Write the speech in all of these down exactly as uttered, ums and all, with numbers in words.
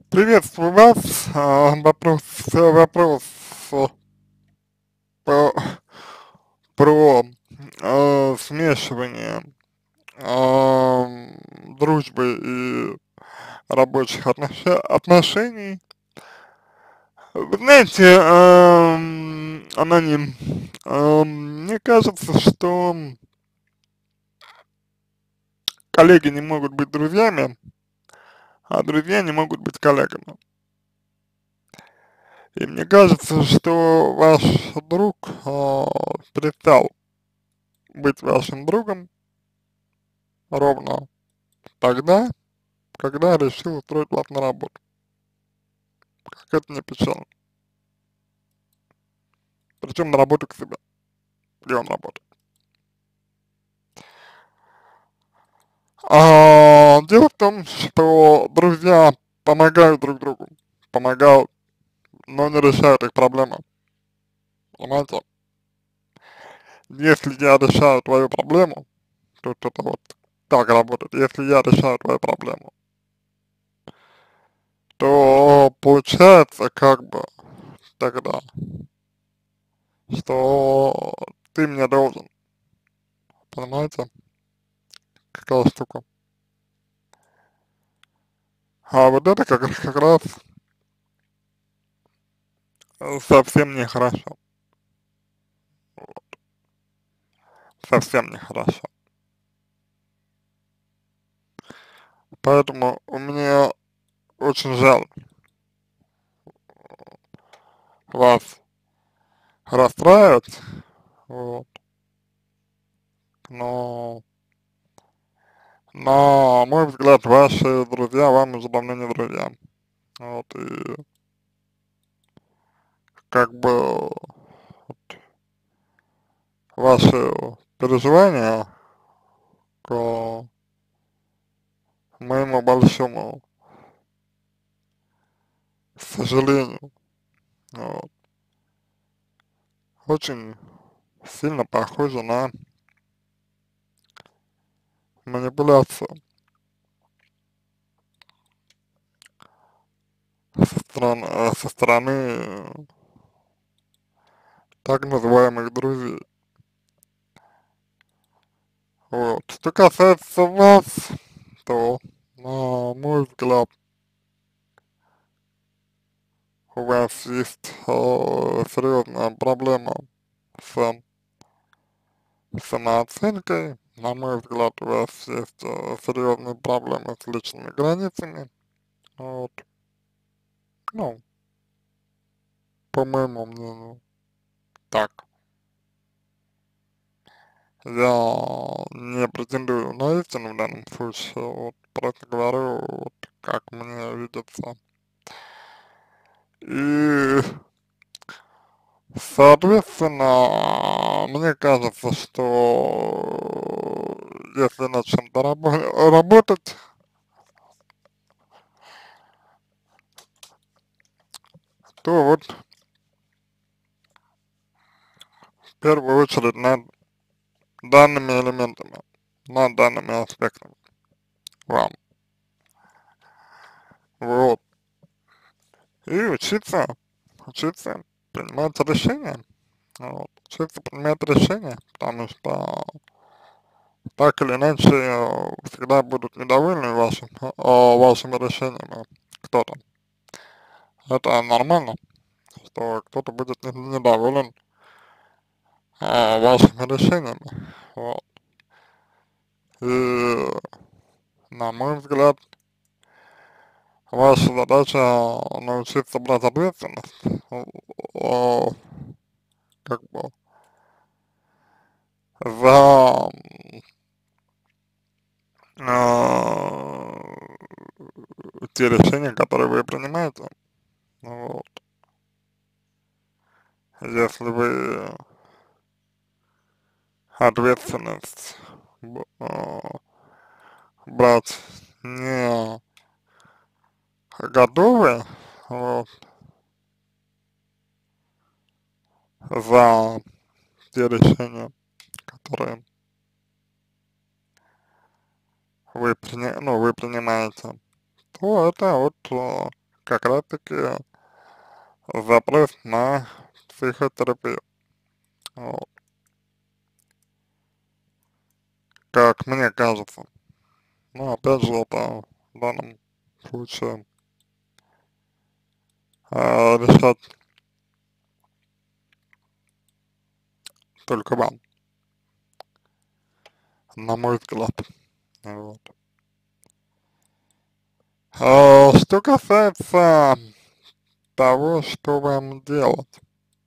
Приветствую вас. А, вопрос, э, вопрос э, по- про э, смешивание ам, дружбы и рабочих отнош- отношений. Вы знаете, ам, аноним, ам, мне кажется, что коллеги не могут быть друзьями, а друзья не могут быть коллегами. И мне кажется, что ваш друг а, перестал быть вашим другом ровно тогда, когда решил устроить вас на работу. Как это не печально. Причем на работу к себе, где он работает. А, дело в том, что друзья помогают друг другу, помогают, но не решают их проблемы. Понимаете? Если я решаю твою проблему, то это вот так работает. Если я решаю твою проблему, то получается как бы тогда, что ты мне должен. Понимаете? Какая штука. А вот это как, как раз э, совсем нехорошо. Совсем нехорошо. Поэтому у меня очень жаль вас расстраивать, вот, но, на мой взгляд, ваши друзья вам уже давно не друзья. Вот, и как бы ваши переживания к моему большому сожалению, вот, очень сильно похожи на манипуляцию со стороны, э, со стороны э, так называемых друзей. Вот. Что касается вас, то, на мой взгляд, у вас есть э, серьезная проблема с самооценкой. На мой взгляд, у вас есть э, серьезные проблемы с личными границами. Вот. Ну, по моему мнению, так. Я не претендую на истину в данном случае, вот просто говорю, вот, как мне видится. И, соответственно, мне кажется, что если над чем-то рабо работать, то вот в первую очередь над данными элементами, над данными аспектами вам. Вот. И учиться, учиться принимать решения. Вот. Учиться принимать решения, потому что так или иначе э, всегда будут недовольны вашим, э, вашими решениями кто-то. Это нормально, что кто-то будет не- недоволен э, вашими решениями. Вот. И, на мой взгляд, ваша задача научиться брать ответственность, э, э, как бы, за э, те решения, которые вы принимаете. Вот. Если вы ответственность б- э, брать не готовы, вот, за те решения, которые вы, приня- ну, вы принимаете, то это вот э, как раз таки запрос на психотерапию. Вот. Как мне кажется. Но опять же, это в данном случае э, решать только вам, на мой взгляд. Вот. А, что касается того, что вам делать,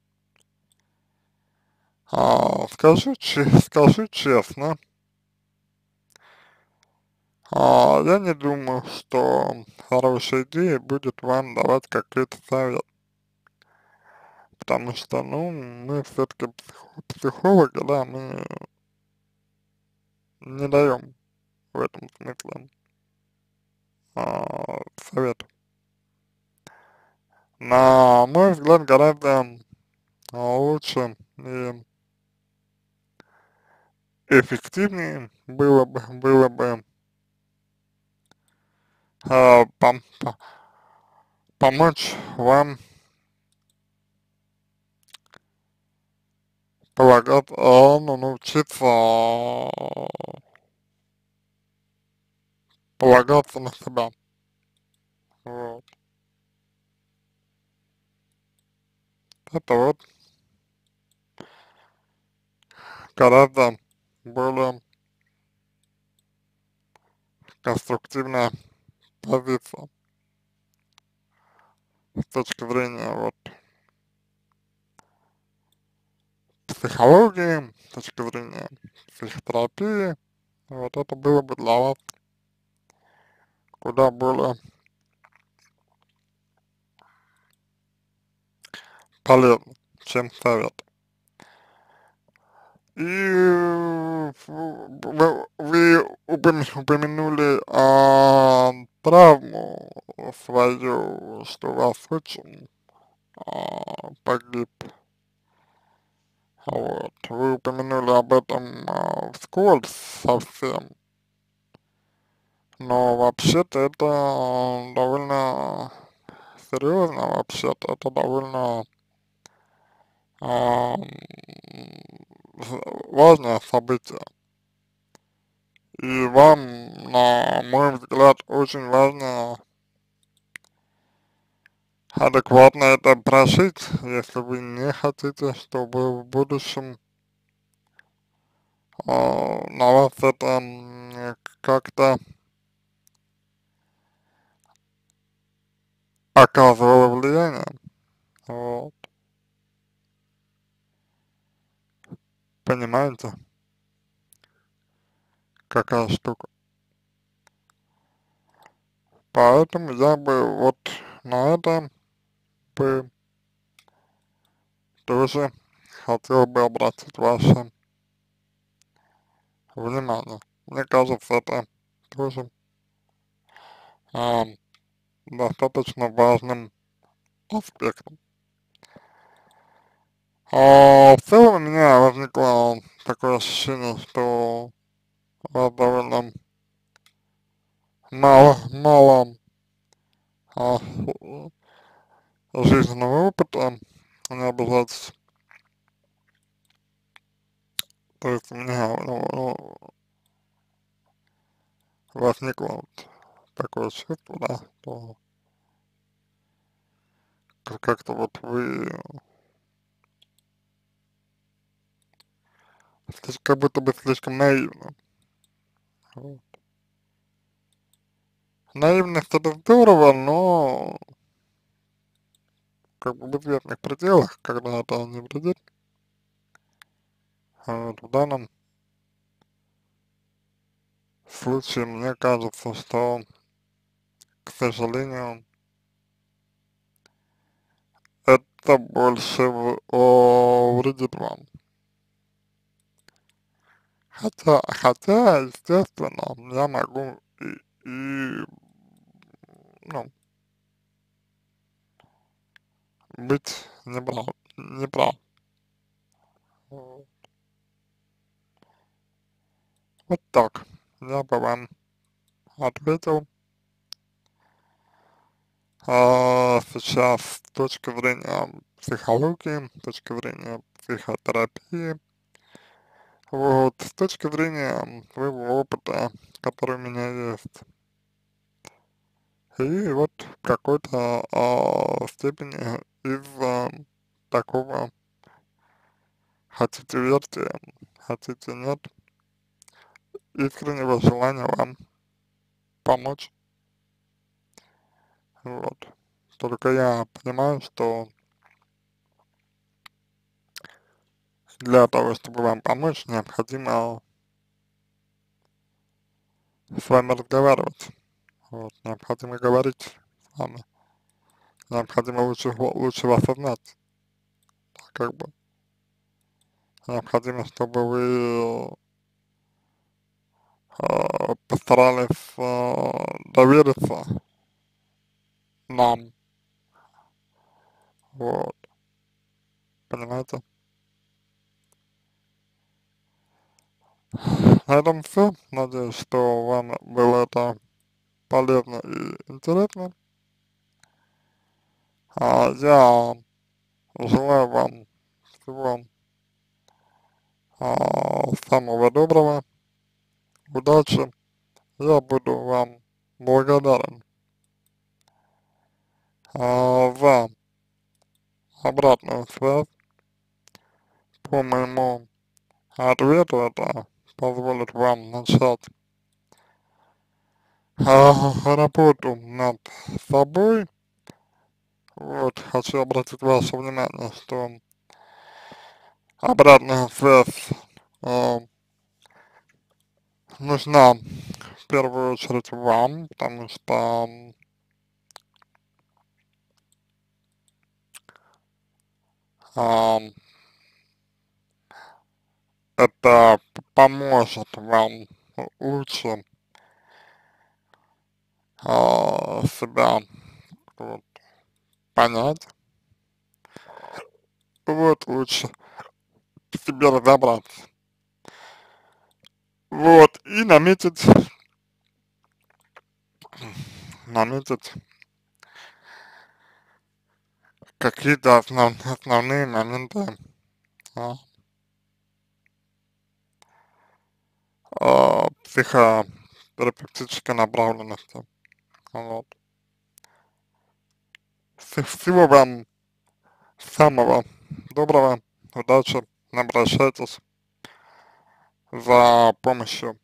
а, скажу, че скажу честно, а, я не думаю, что хорошей идеей будет вам давать какой-то совет, потому что, ну, мы все-таки психологи, да, мы не даем в этом смысле а, советов. На мой взгляд, гораздо а, лучше и эффективнее было бы, было бы а, пом по помочь вам полагать, а, ну, научиться а, полагаться на себя. Вот. Это вот гораздо более конструктивная позиция с точки зрения вот психологии, с точки зрения психотерапии. Вот это было бы для вас куда более полезно, чем совет. И вы, вы упомя- упомянули а, травму свою, что у вас очень а, погиб. Вот. Вы упомянули об этом а, вскользь совсем, но вообще-то это а, довольно серьезно, вообще-то это довольно а, важное событие. И вам, на мой взгляд, очень важно адекватно это прожить, если вы не хотите, чтобы в будущем э, на вас это м, как-то оказывало влияние. Вот. Понимаете, какая штука. Поэтому я бы вот на это бы тоже хотел бы обратить ваше внимание. Мне кажется, это тоже а, достаточно важным аспектом. А, в целом у меня возникло такое ощущение, что у вас довольно мало, мало а, жизненного опыта, не обижайтесь. То есть у меня ну, ну, возникло вот такое чувство, да, что как- как-то вот вы слиш- как будто бы слишком наивны. Вот. Наивность это здорово, но как бы в известных пределах, когда это не вредит. Вот, в данном случае мне кажется, что, к сожалению, это больше в, о, вредит вам. Хотя, хотя, естественно, я могу и, и ну, быть неправ, неправ. Вот вот так я бы вам ответил. а, сейчас с точки зрения психологии, с точки зрения психотерапии, вот, с точки зрения своего опыта, который у меня есть. И вот в какой-то а, степени из-за такого, хотите верьте, хотите нет, искреннего желания вам помочь. Вот. Только я понимаю, что для того, чтобы вам помочь, необходимо с вами разговаривать. Вот. Необходимо говорить с вами. Необходимо лучше, лучше вас осознать. Как бы. Необходимо, чтобы вы э, постарались э, довериться нам. Вот. Понимаете? На этом все. Надеюсь, что вам было это полезно и интересно. А я желаю вам всего а, самого доброго, удачи. Я буду вам благодарен а, за обратную связь по моему ответу. Это позволит вам начать а, работу над собой. Вот, хочу обратить ваше внимание, что обратная связь а, нужна в первую очередь вам, потому что а, это поможет вам лучше а, себя вот, понять, вот, лучше в себе разобраться, вот, и наметить, наметить какие-то основ, основные моменты а, а, психотерапевтической направленности, вот. Всего вам самого доброго, удачи, обращайтесь за помощью.